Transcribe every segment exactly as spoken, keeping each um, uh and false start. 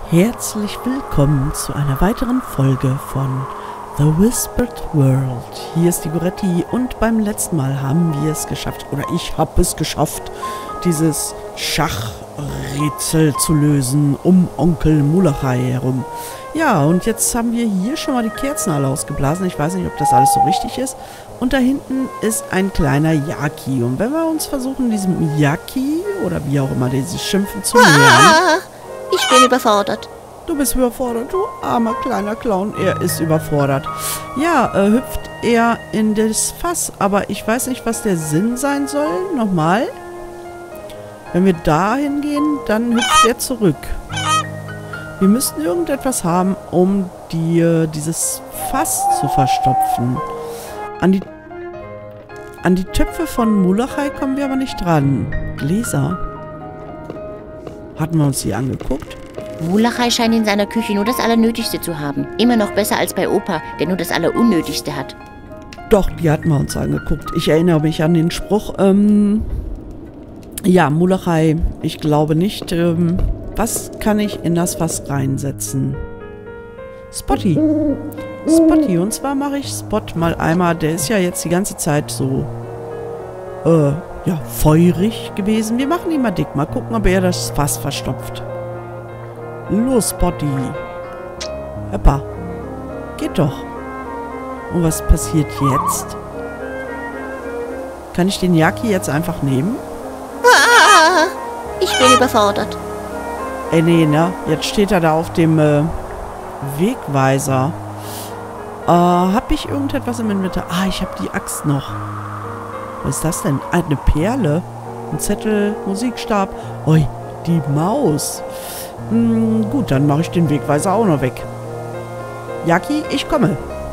Herzlich willkommen zu einer weiteren Folge von The Whispered World. Hier ist die Goretti und beim letzten Mal haben wir es geschafft, oder ich habe es geschafft, dieses Schachrätsel zu lösen um Onkel Mulachai herum. Ja, und jetzt haben wir hier schon mal die Kerzen alle ausgeblasen. Ich weiß nicht, ob das alles so richtig ist. Und da hinten ist ein kleiner Yaki. Und wenn wir uns versuchen, diesem Yaki, oder wie auch immer dieses Schimpfen zu nähern... Ich bin überfordert. Du bist überfordert, du armer kleiner Clown. Er ist überfordert. Ja, äh, hüpft er in das Fass. Aber ich weiß nicht, was der Sinn sein soll. Nochmal. Wenn wir da hingehen, dann hüpft er zurück. Wir müssten irgendetwas haben, um die, äh, dieses Fass zu verstopfen. An die, an die Töpfe von Mulachai kommen wir aber nicht dran. Gläser. Hatten wir uns die angeguckt? Mulachai scheint in seiner Küche nur das Allernötigste zu haben. Immer noch besser als bei Opa, der nur das Allerunnötigste hat. Doch, die hatten wir uns angeguckt. Ich erinnere mich an den Spruch. Ähm, ja, Mulachai, ich glaube nicht. Ähm, was kann ich in das Fass reinsetzen? Spotty. Spotty. Und zwar mache ich Spot mal einmal. Der ist ja jetzt die ganze Zeit so... Äh... ja, feurig gewesen. Wir machen ihn mal dick. Mal gucken, ob er das Fass verstopft. Los, Spotty. Hoppa. Geht doch. Und was passiert jetzt? Kann ich den Yaki jetzt einfach nehmen? Ah, ich bin überfordert. Ey, nee, ne? Jetzt steht er da auf dem äh, Wegweiser. Äh, hab ich irgendetwas im Inventar? Ah, ich habe die Axt noch. Was ist das denn? Eine Perle? Ein Zettel, Musikstab. Ui, die Maus. Hm, gut, dann mache ich den Wegweiser auch noch weg. Yaki, ich komme.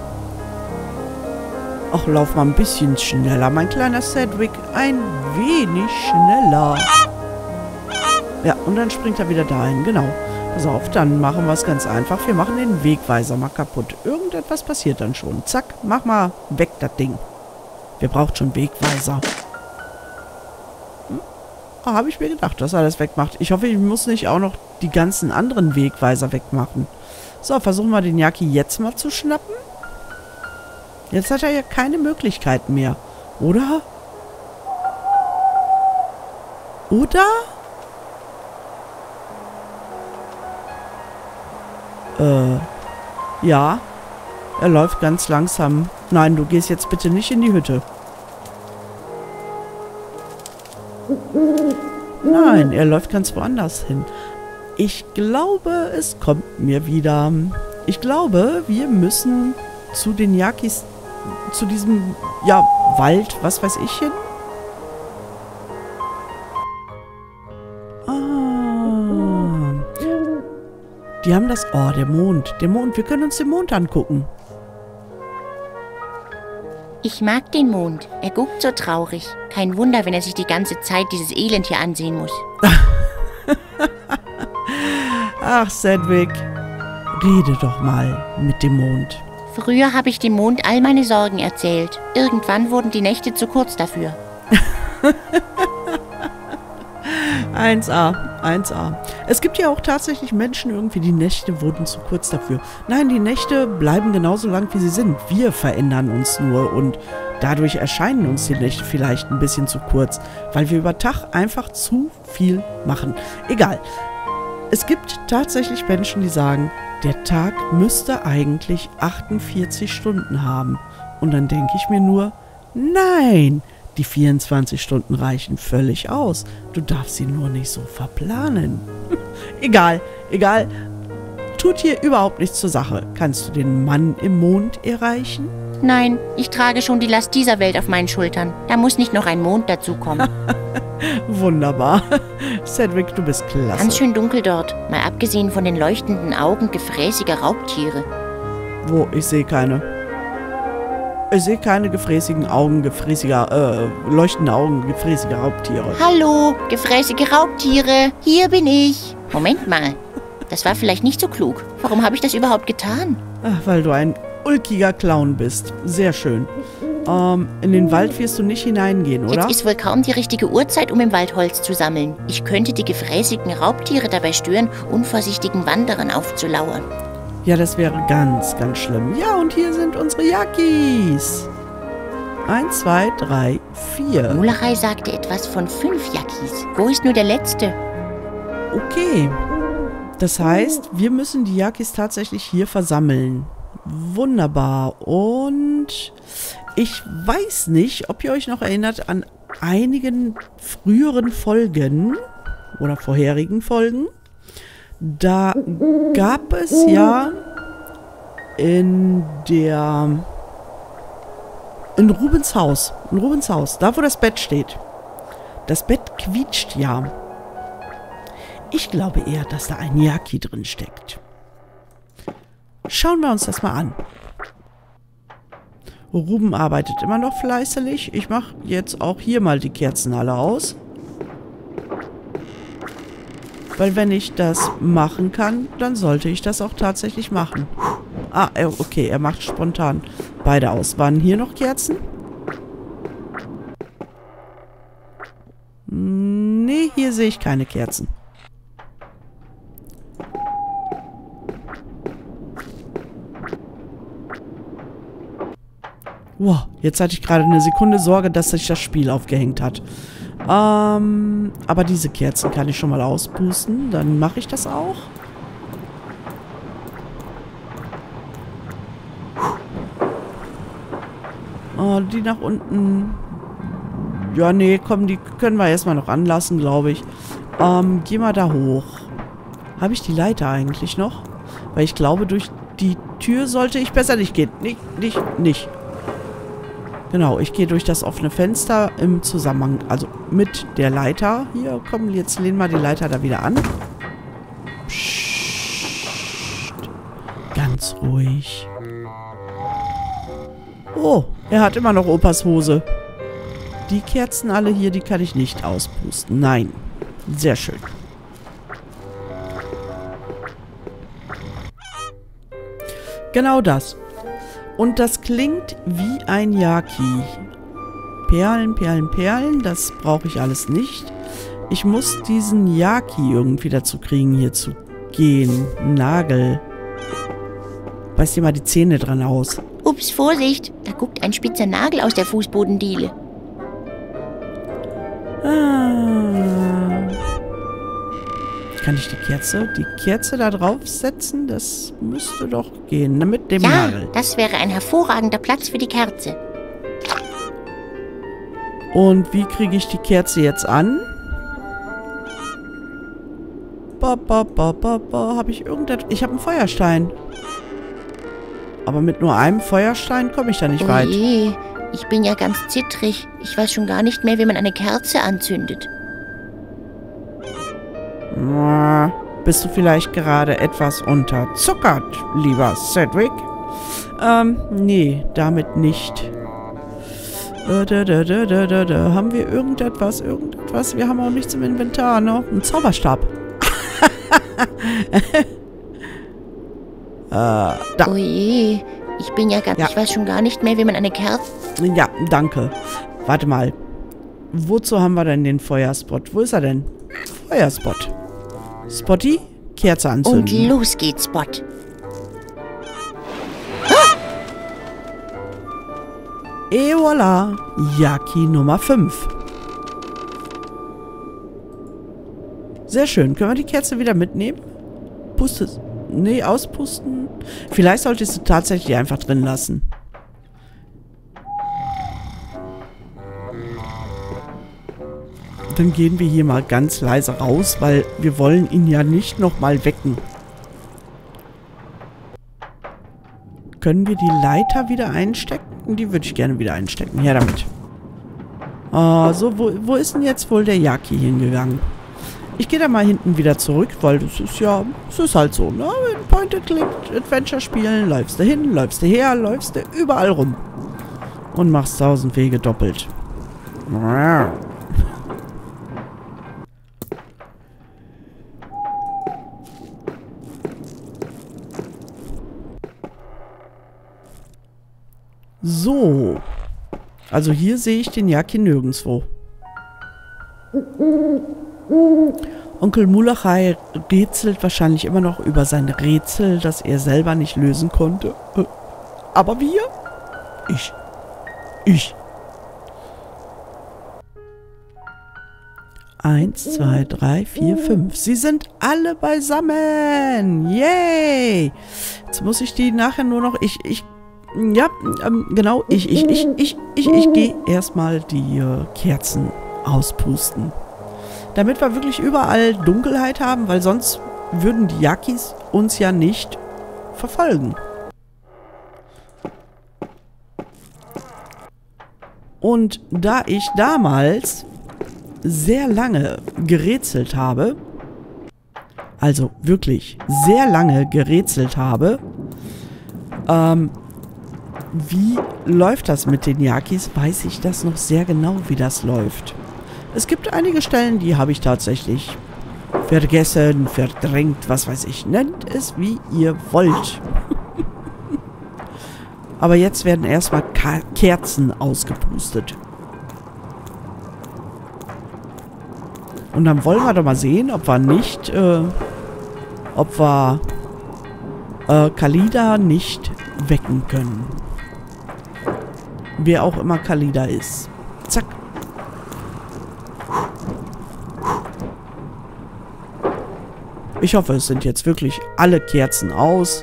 Ach, lauf mal ein bisschen schneller, mein kleiner Cedric. Ein wenig schneller. Ja, und dann springt er wieder dahin. Genau. Pass auf, dann machen wir es ganz einfach. Wir machen den Wegweiser mal kaputt. Irgendetwas passiert dann schon. Zack, mach mal weg das Ding. Wer braucht schon Wegweiser? Hm? Ah, habe ich mir gedacht, dass er das wegmacht. Ich hoffe, ich muss nicht auch noch die ganzen anderen Wegweiser wegmachen. So, versuchen wir den Yaki jetzt mal zu schnappen. Jetzt hat er ja keine Möglichkeit mehr. Oder? Oder? Äh, ja. Er läuft ganz langsam. Nein, du gehst jetzt bitte nicht in die Hütte. Nein, er läuft ganz woanders hin. Ich glaube, es kommt mir wieder. Ich glaube, wir müssen zu den Yakis, zu diesem, ja, Wald, was weiß ich, hin. Ah. Die haben das... Oh, der Mond. Der Mond. Wir können uns den Mond angucken. Ich mag den Mond. Er guckt so traurig. Kein Wunder, wenn er sich die ganze Zeit dieses Elend hier ansehen muss. Ach, Cedric. Rede doch mal mit dem Mond. Früher habe ich dem Mond all meine Sorgen erzählt. Irgendwann wurden die Nächte zu kurz dafür. eins A, eins A. Es gibt ja auch tatsächlich Menschen irgendwie, die Nächte wurden zu kurz dafür. Nein, die Nächte bleiben genauso lang, wie sie sind. Wir verändern uns nur und dadurch erscheinen uns die Nächte vielleicht ein bisschen zu kurz, weil wir über Tag einfach zu viel machen. Egal. Es gibt tatsächlich Menschen, die sagen, der Tag müsste eigentlich achtundvierzig Stunden haben. Und dann denke ich mir nur, nein! Die vierundzwanzig Stunden reichen völlig aus. Du darfst sie nur nicht so verplanen. Egal, egal. Tut hier überhaupt nichts zur Sache. Kannst du den Mann im Mond erreichen? Nein, ich trage schon die Last dieser Welt auf meinen Schultern. Da muss nicht noch ein Mond dazukommen. Wunderbar. Cedric, du bist klasse. Ganz schön dunkel dort. Mal abgesehen von den leuchtenden Augen gefräßiger Raubtiere. Wo? Ich sehe keine. Ich sehe keine gefräßigen Augen, gefräßiger, äh, leuchtende Augen, gefräßiger Raubtiere. Hallo, gefräßige Raubtiere, hier bin ich. Moment mal, das war vielleicht nicht so klug. Warum habe ich das überhaupt getan? Ach, weil du ein ulkiger Clown bist. Sehr schön. Ähm, in den Wald wirst du nicht hineingehen, oder? Jetzt ist wohl kaum die richtige Uhrzeit, um im Wald Holz zu sammeln. Ich könnte die gefräßigen Raubtiere dabei stören, unvorsichtigen Wanderern aufzulauern. Ja, das wäre ganz, ganz schlimm. Ja, und hier sind unsere Yakis. Eins, zwei, drei, vier. Mulerei sagte etwas von fünf Yakis. Wo ist nur der letzte? Okay. Das heißt, wir müssen die Yakis tatsächlich hier versammeln. Wunderbar. Und ich weiß nicht, ob ihr euch noch erinnert an einigen früheren Folgen oder vorherigen Folgen. Da gab es ja in der in Rubens Haus, in Rubens Haus, da wo das Bett steht. Das Bett quietscht ja. Ich glaube eher, dass da ein Yaki drin steckt. Schauen wir uns das mal an. Ruben arbeitet immer noch fleißig. Ich mache jetzt auch hier mal die Kerzen alle aus. Weil wenn ich das machen kann, dann sollte ich das auch tatsächlich machen. Ah, okay, er macht spontan beide aus. Waren hier noch Kerzen? Nee, hier sehe ich keine Kerzen. Wow, jetzt hatte ich gerade eine Sekunde Sorge, dass sich das Spiel aufgehängt hat. Ähm, aber diese Kerzen kann ich schon mal auspusten. Dann mache ich das auch. Oh, die nach unten. Ja, nee, komm, die können wir erstmal noch anlassen, glaube ich. Ähm, geh mal da hoch. Habe ich die Leiter eigentlich noch? Weil ich glaube, durch die Tür sollte ich besser nicht gehen. Nicht, nicht, nicht. Genau, ich gehe durch das offene Fenster im Zusammenhang, also mit der Leiter. Hier, komm, jetzt lehnen wir die Leiter da wieder an. Psst. Ganz ruhig. Oh, er hat immer noch Opas Hose. Die Kerzen alle hier, die kann ich nicht auspusten. Nein. Sehr schön. Genau das. Und das klingt wie ein Yaki. Perlen, Perlen, Perlen. Das brauche ich alles nicht. Ich muss diesen Yaki irgendwie dazu kriegen, hier zu gehen. Nagel. Beiß dir mal die Zähne dran aus. Ups, Vorsicht. Da guckt ein spitzer Nagel aus der Fußbodendiele. Ah. Kann ich die Kerze, die Kerze da draufsetzen? Das müsste doch gehen. Mit dem Ja, Nagel. das wäre ein hervorragender Platz für die Kerze. Und wie kriege ich die Kerze jetzt an? Ba, ba, ba, ba, ba. Habe ich irgendetwas? Ich habe einen Feuerstein. Aber mit nur einem Feuerstein komme ich da nicht Oh weit. je, ich bin ja ganz zittrig. Ich weiß schon gar nicht mehr, wie man eine Kerze anzündet. Bist du vielleicht gerade etwas unterzuckert, lieber Cedric? Ähm, nee, damit nicht. Äh, da, da, da, da, da, da. Haben wir irgendetwas, irgendetwas? Wir haben auch nichts im Inventar, ne? Ein Zauberstab. äh, da. Oh je, ich bin ja ganz... Ja. Ich weiß schon gar nicht mehr, wie man eine Kerze... Ja, danke. Warte mal. Wozu haben wir denn den Feuerspot? Wo ist er denn? Feuerspot. Spotty, Kerze anzünden. Und los geht's, Spot. Et voilà. Yaki Nummer fünf. Sehr schön. Können wir die Kerze wieder mitnehmen? Puste. Nee, auspusten. Vielleicht solltest du tatsächlich einfach drin lassen. Dann gehen wir hier mal ganz leise raus, weil wir wollen ihn ja nicht nochmal wecken. Können wir die Leiter wieder einstecken? Die würde ich gerne wieder einstecken. Her damit. Ah, so, wo, wo ist denn jetzt wohl der Yaki hingegangen? Ich gehe da mal hinten wieder zurück, weil das ist ja, das ist halt so, ne? In Point-and-Click-Adventure spielen, läufst du hin, läufst du her, läufst du überall rum. Und machst tausend Wege doppelt. So. Also hier sehe ich den Yaki nirgendwo. Onkel Mulachai rätselt wahrscheinlich immer noch über sein Rätsel, das er selber nicht lösen konnte. Aber wir? Ich. Ich. Eins, zwei, drei, vier, fünf. Sie sind alle beisammen. Yay! Jetzt muss ich die nachher nur noch... Ich, ich... Ja, ähm, genau. Ich, ich, ich, ich, ich, ich gehe erstmal die äh, Kerzen auspusten. Damit wir wirklich überall Dunkelheit haben, weil sonst würden die Yakis uns ja nicht verfolgen. Und da ich damals sehr lange gerätselt habe, also wirklich sehr lange gerätselt habe, ähm, wie läuft das mit den Yakis, weiß ich das noch sehr genau, wie das läuft. Es gibt einige Stellen, die habe ich tatsächlich vergessen, verdrängt, was weiß ich. Nennt es, wie ihr wollt. Aber jetzt werden erstmal Kerzen ausgepustet. Und dann wollen wir doch mal sehen, ob wir nicht, äh, ob wir äh, Khalida nicht wecken können. Wer auch immer Khalida ist. Zack. Ich hoffe, es sind jetzt wirklich alle Kerzen aus.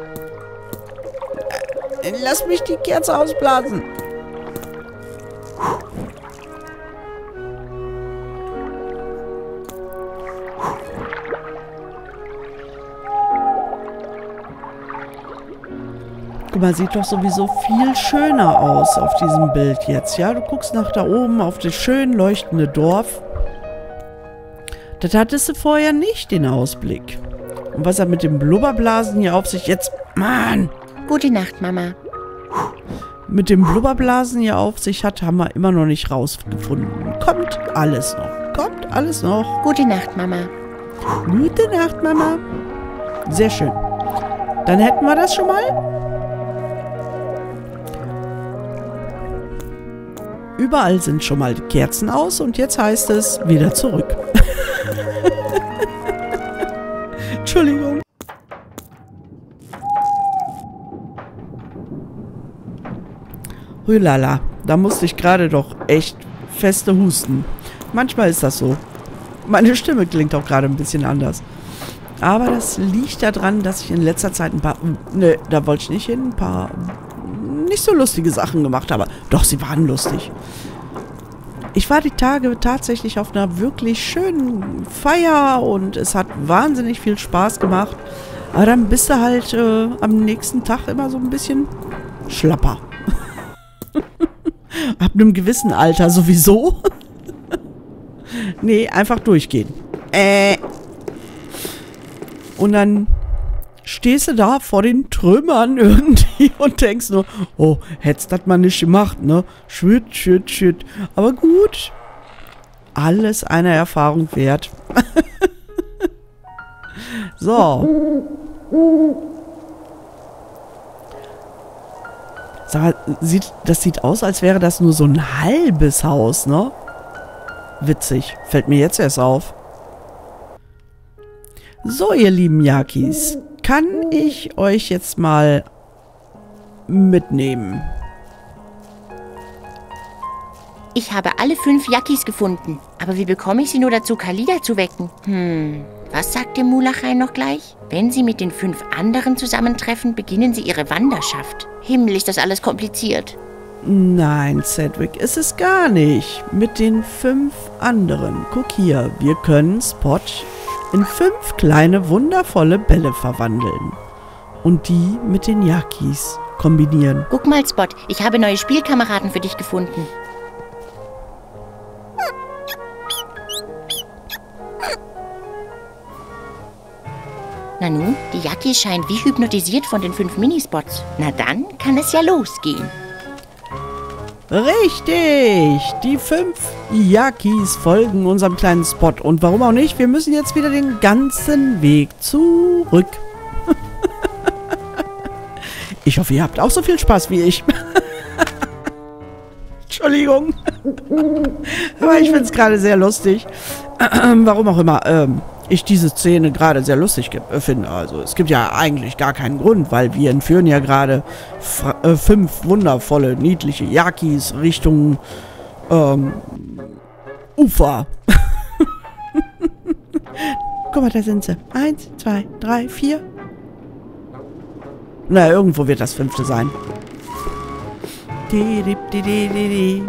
Lass mich die Kerze ausblasen. Guck mal, sieht doch sowieso viel schöner aus auf diesem Bild jetzt. Ja, du guckst nach da oben auf das schön leuchtende Dorf. Das hattest du vorher nicht, den Ausblick. Und was er mit dem Blubberblasen hier auf sich jetzt... Mann! Gute Nacht, Mama. Mit dem Blubberblasen hier auf sich hat, haben wir immer noch nicht rausgefunden. Kommt alles noch. Kommt alles noch. Gute Nacht, Mama. Gute Nacht, Mama. Sehr schön. Dann hätten wir das schon mal. Überall sind schon mal die Kerzen aus und jetzt heißt es wieder zurück. Entschuldigung. Hülala, da musste ich gerade doch echt feste husten. Manchmal ist das so. Meine Stimme klingt auch gerade ein bisschen anders. Aber das liegt daran, dass ich in letzter Zeit ein paar... Ne, da wollte ich nicht hin. Ein paar nicht so lustige Sachen gemacht habe. Doch, sie waren lustig. Ich war die Tage tatsächlich auf einer wirklich schönen Feier und es hat wahnsinnig viel Spaß gemacht. Aber dann bist du halt äh, am nächsten Tag immer so ein bisschen schlapper. Ab einem gewissen Alter sowieso. Nee, einfach durchgehen. Äh. Und dann stehst du da vor den Trümmern irgendwie und denkst nur, oh, hättest das mal nicht gemacht, ne? Schütt, schütt, schütt. Aber gut. Alles eine Erfahrung wert. So. Sag mal, sieht, das sieht aus, als wäre das nur so ein halbes Haus, ne? Witzig. Fällt mir jetzt erst auf. So, ihr lieben Yakis. Kann ich euch jetzt mal mitnehmen? Ich habe alle fünf Yakis gefunden. Aber wie bekomme ich sie nur dazu, Khalida zu wecken? Hm, was sagt der Mulachai noch gleich? Wenn sie mit den fünf anderen zusammentreffen, beginnen sie ihre Wanderschaft. Himmel, ist das alles kompliziert. Nein, Cedric, ist es gar nicht. Mit den fünf anderen. Guck hier, wir können Spot in fünf kleine, wundervolle Bälle verwandeln. Und die mit den Yakis kombinieren. Guck mal, Spot, ich habe neue Spielkameraden für dich gefunden. Nanu, die Yakis scheinen wie hypnotisiert von den fünf Minispots. Na dann kann es ja losgehen. Richtig! Die fünf Yakis folgen unserem kleinen Spot. Und warum auch nicht? Wir müssen jetzt wieder den ganzen Weg zurück. Ich hoffe, ihr habt auch so viel Spaß wie ich. Tschüss. Entschuldigung. Aber ich finde es gerade sehr lustig. Warum auch immer ähm, ich diese Szene gerade sehr lustig finde. Also es gibt ja eigentlich gar keinen Grund, weil wir entführen ja gerade äh, fünf wundervolle, niedliche Yakis Richtung ähm, Ufer. Guck mal, da sind sie. Eins, zwei, drei, vier. Na, irgendwo wird das fünfte sein. Die, die, die, die, die, die.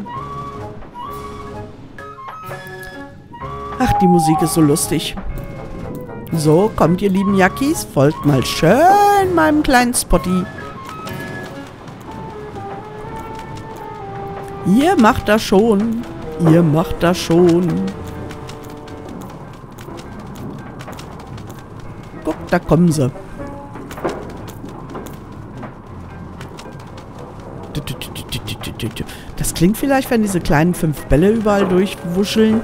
Ach, die Musik ist so lustig. So, kommt ihr lieben Yakis, folgt mal schön meinem kleinen Spotty. Ihr macht das schon. Ihr macht das schon. Guck, da kommen sie. Das klingt vielleicht, wenn diese kleinen fünf Bälle überall durchwuscheln.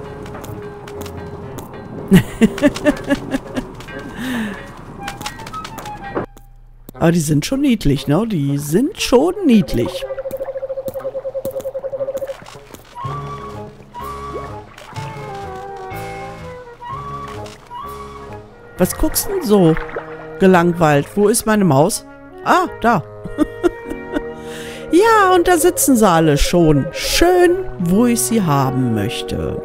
Aber die sind schon niedlich, ne? Die sind schon niedlich. Was guckst du denn so gelangweilt? Wo ist meine Maus? Ah, da. Ja, und da sitzen sie alle schon. Schön, wo ich sie haben möchte.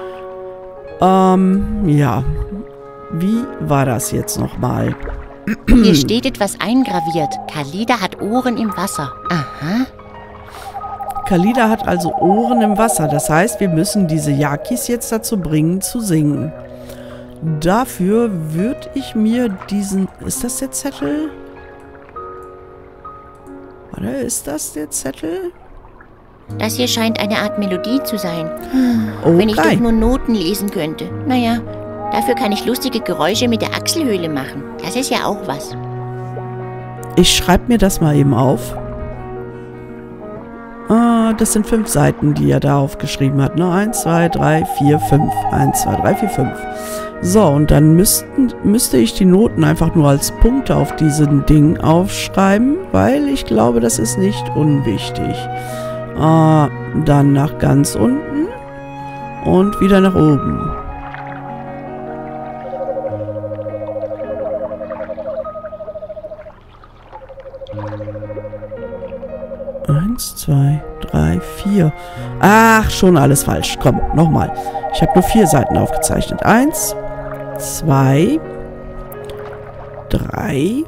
Ähm, ja. Wie war das jetzt nochmal? Hier steht etwas eingraviert. Kalida hat Ohren im Wasser. Aha. Kalida hat also Ohren im Wasser. Das heißt, wir müssen diese Yakis jetzt dazu bringen, zu singen. Dafür würde ich mir diesen... Ist das der Zettel? Oder ist das der Zettel? Das hier scheint eine Art Melodie zu sein. Okay. Wenn ich doch nur Noten lesen könnte. Naja, dafür kann ich lustige Geräusche mit der Achselhöhle machen. Das ist ja auch was. Ich schreibe mir das mal eben auf. Ah, das sind fünf Seiten, die er da aufgeschrieben hat. Ne? Eins, zwei, drei, vier, fünf. Eins, zwei, drei, vier, fünf. So, und dann müssten, müsste ich die Noten einfach nur als Punkte auf diesen Ding aufschreiben, weil ich glaube, das ist nicht unwichtig. Ah, dann nach ganz unten und wieder nach oben. Eins, zwei, drei, vier. Ach, schon alles falsch. Komm, nochmal. Ich habe nur vier Seiten aufgezeichnet. Eins, zwei, drei,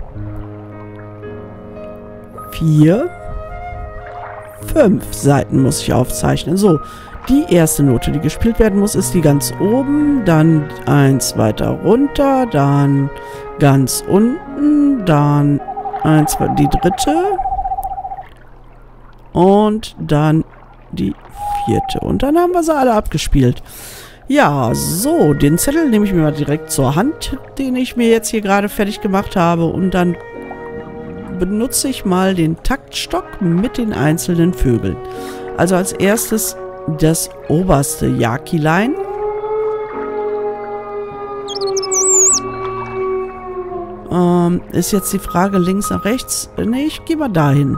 vier, fünf Seiten muss ich aufzeichnen. So, die erste Note, die gespielt werden muss, ist die ganz oben, dann eins weiter runter, dann ganz unten, dann eins, die dritte und dann die vierte. Und dann haben wir sie alle abgespielt. Ja, so, den Zettel nehme ich mir mal direkt zur Hand, den ich mir jetzt hier gerade fertig gemacht habe. Und dann benutze ich mal den Taktstock mit den einzelnen Vögeln. Also als erstes das oberste Yakilein. Ähm, ist jetzt die Frage links nach rechts? Ne, ich gehe mal dahin.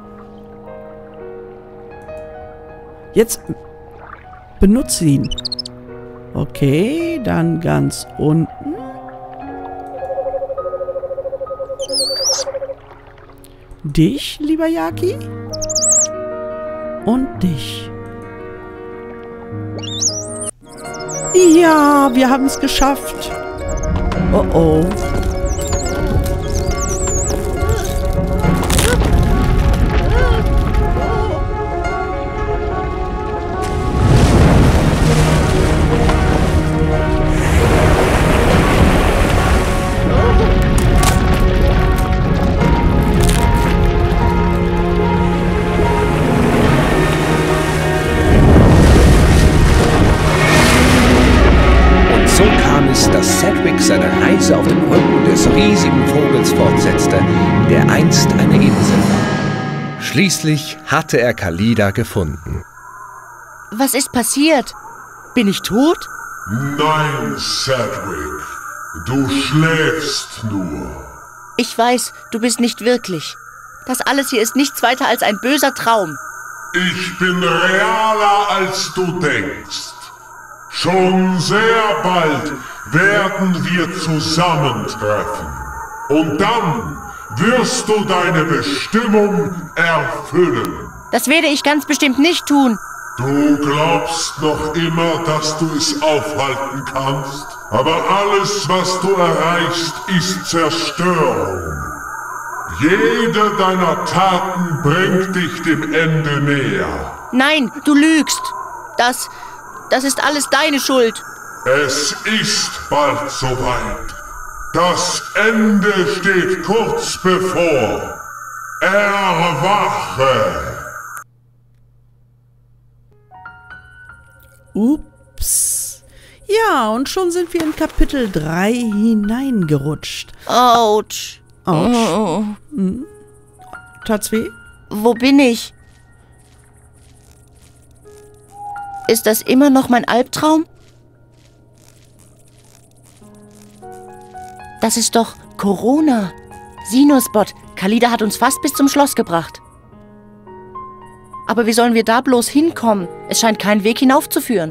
Jetzt benutze ihn. Okay, dann ganz unten. Dich, lieber Yaki. Und dich. Ja, wir haben es geschafft. Oh oh. Dass Cedric seine Reise auf dem Rücken des riesigen Vogels fortsetzte, der einst eine Insel war. Schließlich hatte er Kalida gefunden. Was ist passiert? Bin ich tot? Nein, Cedric. Du schläfst nur. Ich weiß, du bist nicht wirklich. Das alles hier ist nichts weiter als ein böser Traum. Ich bin realer als du denkst. Schon sehr bald werden wir zusammentreffen. Und dann wirst du deine Bestimmung erfüllen. Das werde ich ganz bestimmt nicht tun. Du glaubst noch immer, dass du es aufhalten kannst. Aber alles, was du erreichst, ist Zerstörung. Jede deiner Taten bringt dich dem Ende näher. Nein, du lügst. Das, das ist alles deine Schuld. Es ist bald soweit. Das Ende steht kurz bevor. Erwache! Ups. Ja, und schon sind wir in Kapitel drei hineingerutscht. Autsch. Autsch. Oh. Hm. Tat's weh? Wo bin ich? Ist das immer noch mein Albtraum? Das ist doch Corona. Sinusbot. Khalida hat uns fast bis zum Schloss gebracht. Aber wie sollen wir da bloß hinkommen? Es scheint keinen Weg hinaufzuführen.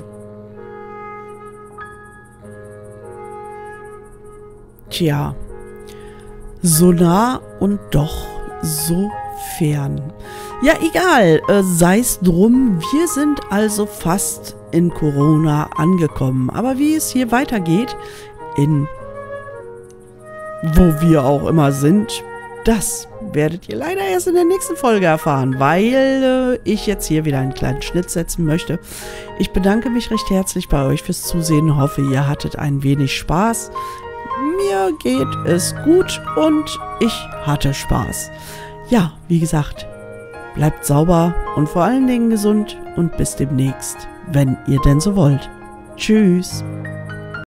Tja, so nah und doch so fern. Ja, egal, äh, sei's drum. Wir sind also fast in Corona angekommen. Aber wie es hier weitergeht, in wo wir auch immer sind, das werdet ihr leider erst in der nächsten Folge erfahren, weil äh, ich jetzt hier wieder einen kleinen Schnitt setzen möchte. Ich bedanke mich recht herzlich bei euch fürs Zusehen, hoffe, ihr hattet ein wenig Spaß. Mir geht es gut und ich hatte Spaß. Ja, wie gesagt, bleibt sauber und vor allen Dingen gesund und bis demnächst, wenn ihr denn so wollt. Tschüss.